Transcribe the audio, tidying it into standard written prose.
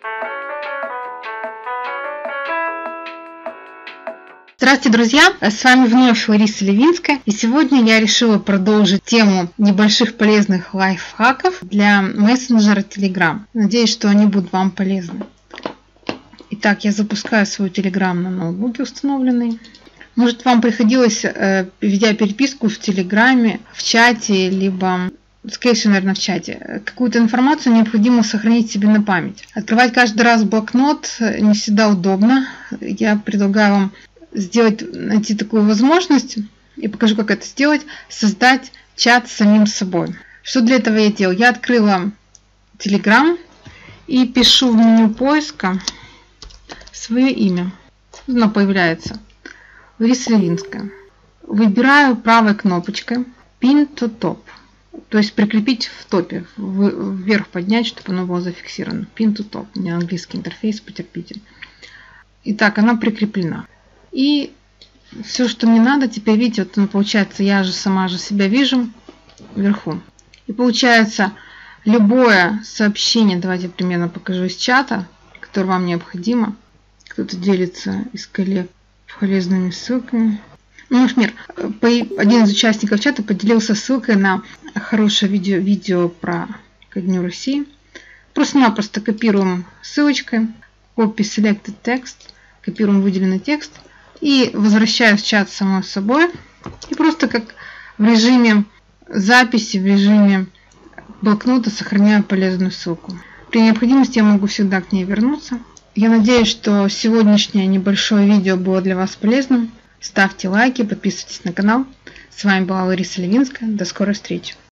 Здравствуйте, друзья! С вами вновь Лариса Левинская. И сегодня я решила продолжить тему небольших полезных лайфхаков для мессенджера Telegram. Надеюсь, что они будут вам полезны. Итак, я запускаю свой Telegram на ноутбуке установленный. Может, вам приходилось, ведя переписку в Телеграме, в чате, либо, скорее всего, наверное, в чате, какую-то информацию необходимо сохранить себе на память. Открывать каждый раз блокнот не всегда удобно. Я предлагаю вам найти такую возможность, и покажу, как это сделать, создать чат с самим собой. Что для этого я делаю? Я открыла Telegram и пишу в меню поиска свое имя. Оно появляется. Лариса Левинская. Выбираю правой кнопочкой Pin to Top. То есть прикрепить в топе, вверх поднять, чтобы оно было зафиксировано. Pin to Top. У меня английский интерфейс, потерпите. Итак, она прикреплена. И все, что мне надо, теперь видите, вот получается, я же сама себя вижу вверху. И получается, любое сообщение, давайте примерно покажу из чата, которое вам необходимо. Кто-то делится из коллег полезными ссылками. Ну, например, один из участников чата поделился ссылкой на хорошее видео про ко Дню России. Просто-напросто копируем ссылочкой, copy selected text, копируем выделенный текст и возвращаюсь в чат самой собой. И просто как в режиме записи, в режиме блокнота сохраняю полезную ссылку. При необходимости я могу всегда к ней вернуться. Я надеюсь, что сегодняшнее небольшое видео было для вас полезным. Ставьте лайки, подписывайтесь на канал. С вами была Лариса Левинская. До скорой встречи.